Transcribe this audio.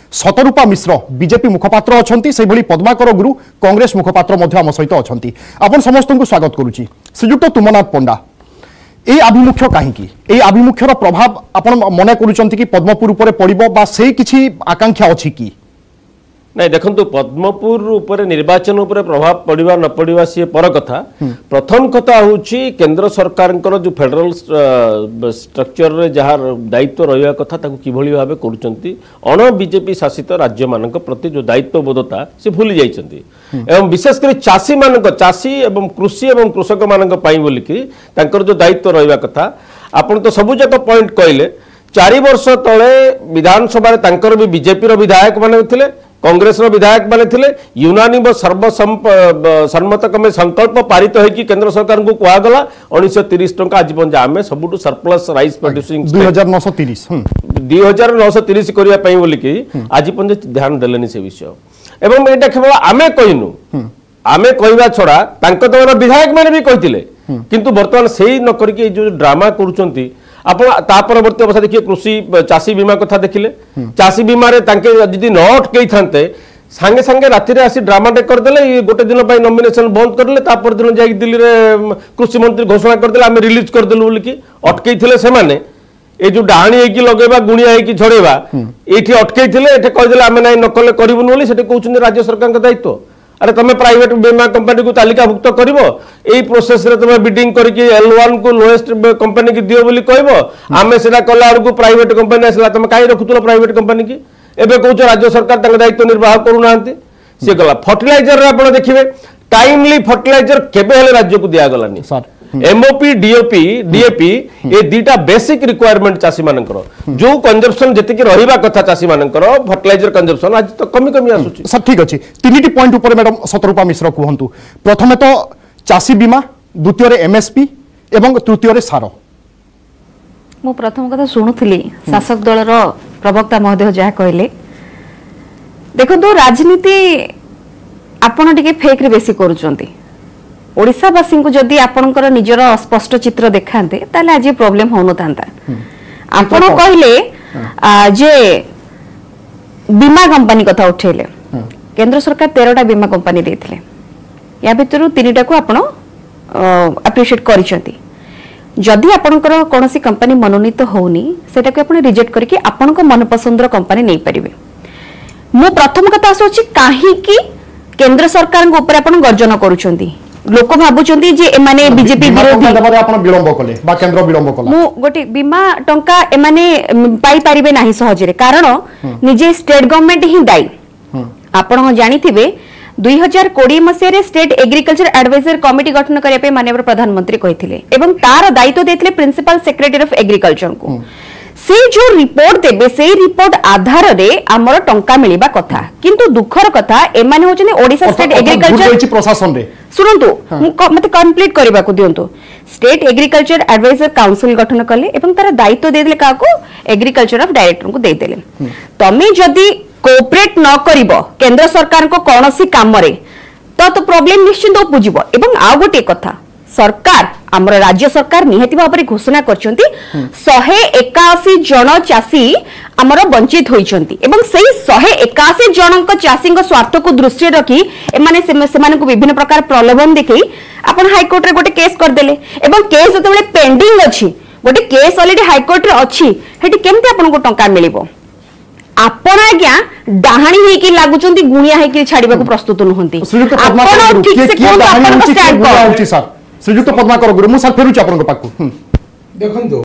शतरूपा मिश्र BJP मुखपात्र अच्छा से भली पद्माकर गुरु कांग्रेस मुखपात्र आम सहित अच्छा आपन समस्त को स्वागत करुच्ची। श्रीजुक्त तुमनाथ पंडा ये आभिमुख्य कहीं आभिमुख्यर प्रभाव आपन मन करुँच कि पद्मपुर उपर पड़ो से किसी आकांक्षा अच्छी कि नहीं देखो पद्मपुर उपर निर्वाचन उपर प्रभाव पड़ा न पड़ा सी पर कथा प्रथम कथा हूँ केंद्र सरकार जो फेडरल स्ट्रक्चर रे जहाँ दायित्व रहा कथा किभली भाव कर बीजेपी शासित राज्य मान प्रति जो दायित्वबोधता से भूली जाइछन्ति एवं विशेषकर चाषी एवं कृषि एवं कृषक मान बोलिकी जो दायित्व रहा कथा आपन तो सबुजाक पॉइंट कहले 4 वर्ष तले विधानसभा भी बीजेपी विधायक माने थिले कांग्रेस विधायक माने थिले यूनानिम सर्वसम्मत क्रमे संकल्प पारित होगी केंद्र सरकार को कहगला 1930 टंका आज पर्यंत आम सबुठ सरप्लस राइस प्रोड्यूसिंग 2930 करने बोलिकी आज पर्यंत ध्यान देलेनी से विषय एवं ये केवल आमे कहनु आमे कहवा छड़ा तो विधायक मैंने भी कहते किंतु बर्तमान से न करके जो ड्रामा करुचंती आप परवर्ती अवस्था देखिए कृषि चाषी बीमा कथा देखिले चाषी बीमा जदि न अटकई थांते सांगे सांगे राति रे आसी ड्रामाटे करदेले गोटे दिन नॉमिनेशन बंद करले तापर दिन जाई दिल्ली रे कृषि मंत्री घोषणा करदेले आमे रिलीज करदेलु बोलिकी अटकई थिले से माने ए जो डाहाणी हेकी लगेबा गुणिया हेकी झड़ेबा एठी अटकई थिले एठी कहदेले आमे नै नकले करिबुन बोली सेठी कहउछन राज्य सरकार का दायित्व अरे तुम प्राइवेट बीमा कंपनी को तालिकाभुक्त कर प्रोसेस रे तुम बिडिंग करके L1 को लोएस्ट कंपनी की दियो बोली कहबो आमे सेटा कला को प्राइवेट कंपनी आसला तुम काई रखुतलो प्राइवेट कंपनी की एबे कहउछ राज्य सरकार तंग दायित्व निर्वाह करू नांती से गला फर्टिलाइजर रे आपण देखिबे टाइमली फर्टिलाइजर केबे हेले राज्य को दिया गलानी सर एमओपी डीएपी ये दीटा बेसिक रिक्वायरमेंट चाषी मानकर जो कंजप्शन जति रहिबा कथा चाषी मानकर फर्टिलाइजर कंजप्शन आज तो कमी कमी आसुची सर ठीक अछि तीनटी पॉइंट ऊपर मैडम शतरूपा मिश्र कहंतु प्रथमे तो चाषी बीमा द्वितीय रे एमएसपी एवं तृतीय रे सार मु प्रथम कथा सुनुथली शासक दलर प्रवक्ता महोदय जहा कहले देखो राजनीति आपण टिके फेक रे बेसी करूचंती ओडिशावासी को जदि आपणकर निजर स्पष्ट चित्र देखाते ताले आज प्रॉब्लम होनो तांता आपण कहले जे बीमा कंपनी कथा उठेले केंद्र सरकार 13टा बीमा कंपनी देथिले या भितरु 3टा को आपण अप्रिशिएट करिसंती जदि आपणकर कोनोसी कंपनी मनोनीत होउनी सेटा को आपण रिजेक्ट करके आपणको मनपसंदर कंपनी नै परिबे मु प्रथम कथा सोची काहे कि केंद्र सरकार को ऊपर आपण गर्जन करूछंती लोक भाबुचंती जे एमाने बीजेपी विरोधी आपण विलंब कले बा केंद्र विलंब कला मु गोटे बीमा टंका एमाने पाई परिबे नाही सहज रे कारण निजे स्टेट गवर्नमेंट ही दाई आपण जानिथिबे 2020 मसिया रे स्टेट एग्रीकल्चर एडवाइजर कमिटी गठन करिया पे माननीय प्रधानमंत्री कहिथिले एवं तार दायित्व देथिले प्रिंसिपल सेक्रेटरी ऑफ एग्रीकल्चर को से जो रिपोर्ट देबे से रिपोर्ट आधार रे हमर टंका मिलिबा कथा किंतु दुखर कथा एमाने होचने ओडिसा स्टेट एग्रीकल्चर प्रशासन रे सुनंतु मते कंप्लीट करबा को दियंतु स्टेट एग्रीकल्चर एडवाइजर काउंसिल गठन करले एवं तार दायित्व दे देले काको एग्रीकल्चर ऑफ डायरेक्टर को दे देले तमे जदी कोऑपरेट न करिवो केंद्र सरकार को कोनोसी काम रे तो प्रॉब्लम निश्चित बुझिबो एवं आ गोटे कथा सरकार आमर राज्य सरकार निहाती भाव में घोषणा करछंती 181 जन चाषी आमर वंचित होइछंती एवं सेही 181 जनक चाषी स्वार्थ को दृष्टि रखी एमाने सेमाने को विभिन्न प्रकार प्रलोभन देखई आपण हाई कोर्ट रे गोटे केस कर देले एवं केस जतबेले पेंडिंग अछि गोटे केस ऑलरेडी हाई कोर्ट रे अछि हेटी केमते आपण को टंका मिलिबो आपण आज्ञा डाहाणी हेकी लागुचंती गुणिया हेकी छाड़ीबा को प्रस्तुत नहंती आपण ठीक से कोन आपण स्टैंड को श्रीजुक्त पद्माकर गुरु मु सर फेरुची आपन को पाकु देखंतु